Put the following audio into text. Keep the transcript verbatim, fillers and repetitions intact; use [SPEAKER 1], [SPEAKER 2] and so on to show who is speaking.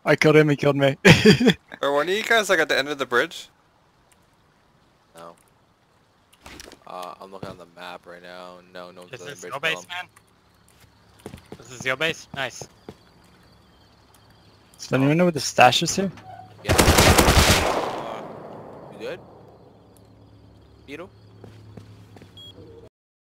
[SPEAKER 1] I killed him, he killed me.
[SPEAKER 2] Or one of you guys like at the end of the bridge?
[SPEAKER 3] No. Uh, I'm looking on the map right now. No, no one's
[SPEAKER 4] This
[SPEAKER 3] on the
[SPEAKER 4] is
[SPEAKER 3] bridge.
[SPEAKER 4] your base, man. This is your base? Nice.
[SPEAKER 1] Does anyone know what the stash is here?
[SPEAKER 3] Yeah. Uh, you good? Beetle?